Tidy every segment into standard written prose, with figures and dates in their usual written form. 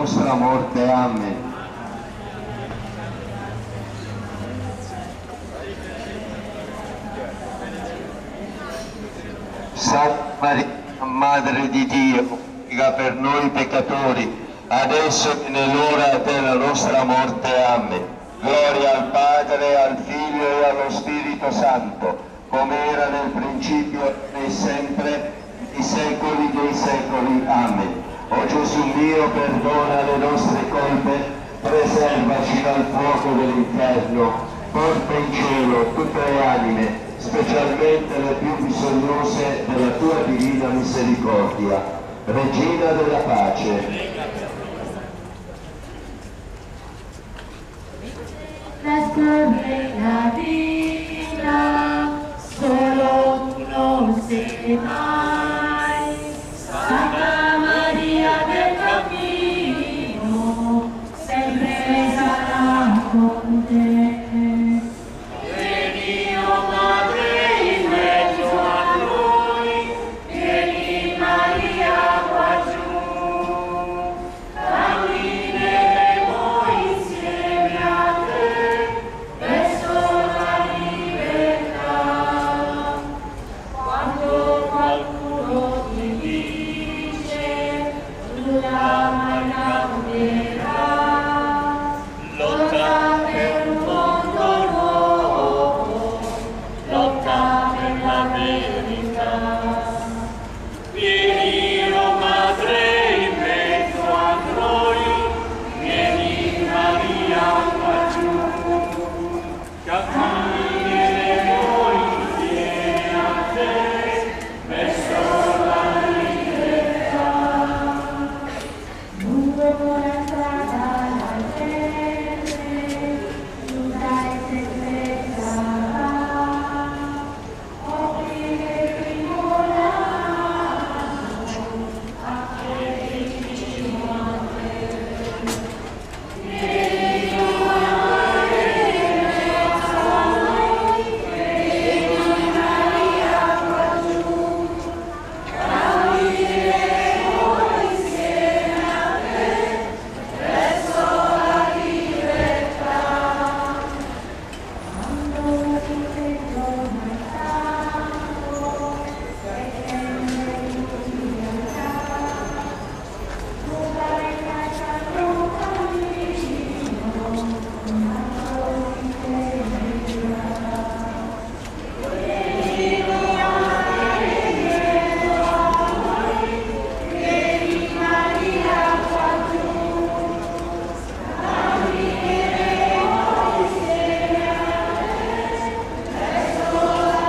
nostra morte. Amen. Santa Maria, Madre di Dio, prega per noi peccatori, adesso e nell'ora della nostra morte. Amen. Gloria al Padre, al Figlio e allo Spirito Santo, come era nel principio e sempre, nei secoli dei secoli. Amen. O Gesù mio, perdona le nostre colpe, preservaci dal fuoco dell'inferno, porta in cielo tutte le anime, specialmente le più bisognose della tua divina misericordia. Regina della pace. La vita, solo tu non sei mai. Santa Maria del Cammino, sempre sarà con te. Vieni, o Madre, in mezzo a noi, vieni Maria qua giù, cammineremo insieme a te verso la libertà. Quando qualcuno ti dice tu la mai cambierà, lotta per un mondo nuovo, lotta per la verità. Vieni, o Madre, in mezzo a noi, vieni Maria qua giù, cammineremo insieme a te verso la libertà. Lungo la strada la gente, nuda e segreta va, occhi che tremolano, a te vicino a te. Vieni, o Madre, in mezzo a noi, vieni Maria qua giù, cammineremo insieme a te verso la libertà. Quando ti torna il santo e tende l'umiltà, tu vai lasciando cammino, ma poi ti seguirà. Vieni, mia Madre, in mezzo a noi, vieni Maria qua giù, cammineremo insieme a te verso la.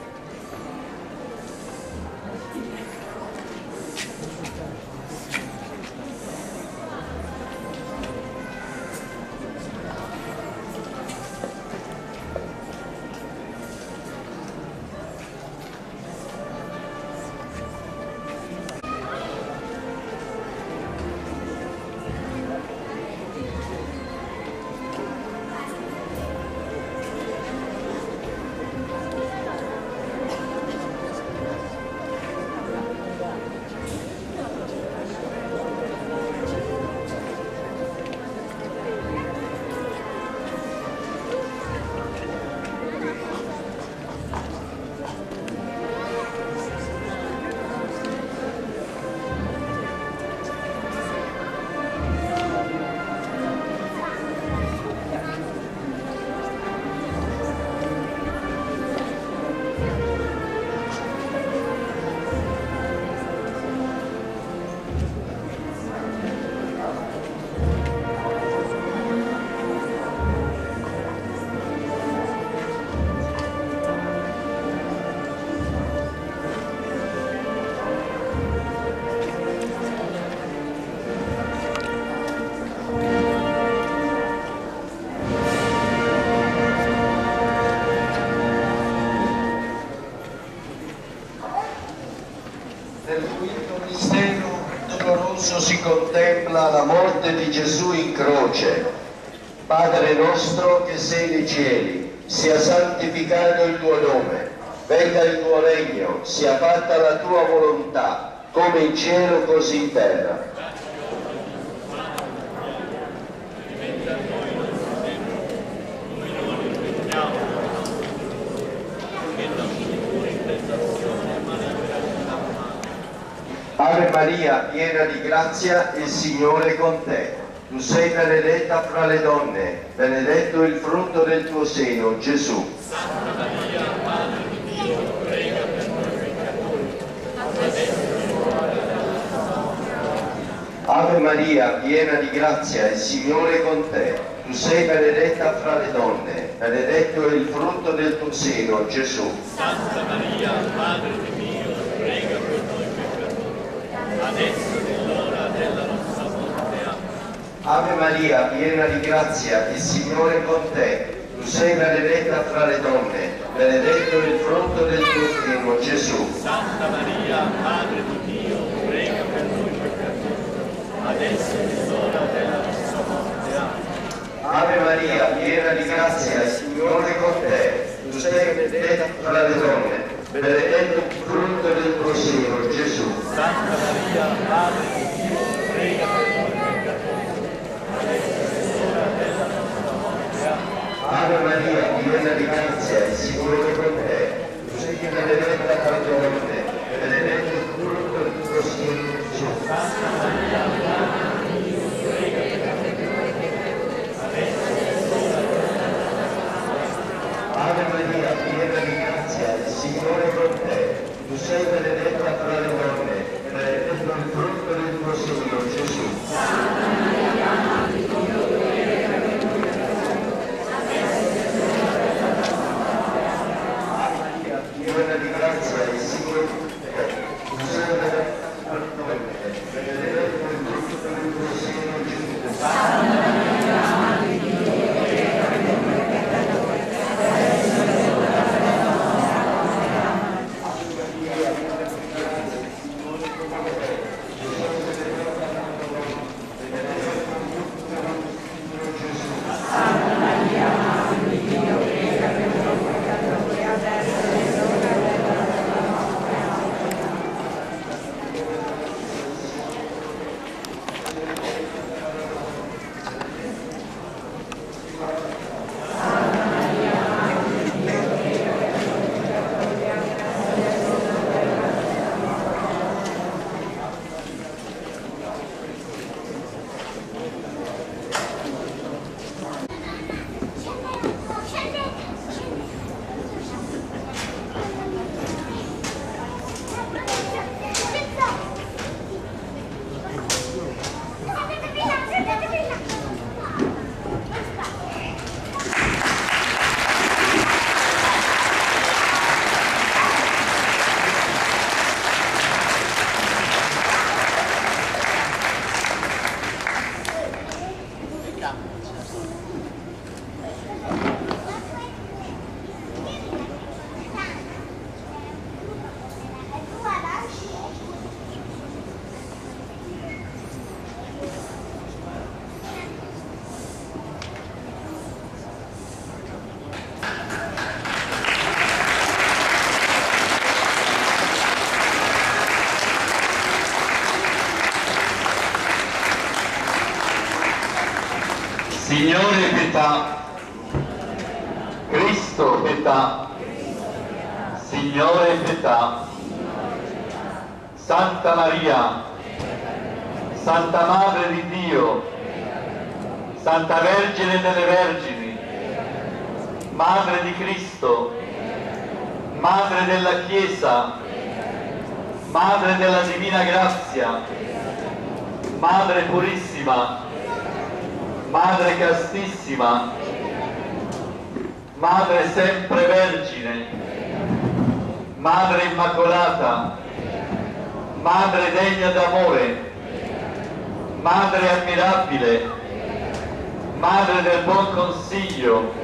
Nel quinto mistero doloroso si contempla la morte di Gesù in croce. Padre nostro che sei nei cieli, sia santificato il tuo nome, venga il tuo regno, sia fatta la tua volontà, come in cielo così in terra. Ave Maria, piena di grazia, il Signore è con te. Tu sei benedetta fra le donne, benedetto il frutto del tuo seno, Gesù. Santa Maria, Madre di Dio, prega per noi peccatori, adesso è l'ora della nostra morte. Ave Maria, piena di grazia, il Signore è con te. Tu sei benedetta fra le donne, benedetto il frutto del tuo seno, Gesù. Santa Maria, Madre di Dio, prega per noi peccatori, adesso è l'ora della nostra morte. Amen. Ave Maria, piena di grazia, il Signore è con te. Tu sei benedetta fra le donne, benedetto il frutto del tuo seno, Gesù. Santa Maria, Madre di Dio, prega per noi peccatori, adesso è l'ora della nostra morte. Amen. Ave Maria, piena di grazia, il Signore è con te. Tu sei benedetta fra le donne, benedetto il frutto del tuo seno, Gesù. Santa Maria, Madre di Dio, prega per noi peccatori, adesso è l'ora della nostra morte. Amen. Ave Maria, piena di grazia, il Signore è con te. Tu sei benedetta fra le donne, benedetto il frutto del tuo seno, Gesù. Santa Maria, Madre di Dio, prega per noi peccatori, adesso è l'ora della nostra morte. Ave Maria, piena di grazia, il Signore è con te. Tu sei benedetta fra le donne, benedetto il frutto del tuo seno, Gesù. Piena di grazia, il Signore è con te. Tu sei benedetta fra le donne, benedetto il frutto del tuo seno, Gesù. Signore pietà, Cristo pietà, Signore pietà, Santa Maria, Santa Madre di Dio, Santa Vergine delle Vergini, Madre di Cristo, Madre della Chiesa, Madre della Divina Grazia, Madre Purissima, Madre Castissima, Madre Sempre Vergine, Madre Immacolata, Madre degna d'amore, Madre ammirabile, Madre del buon consiglio,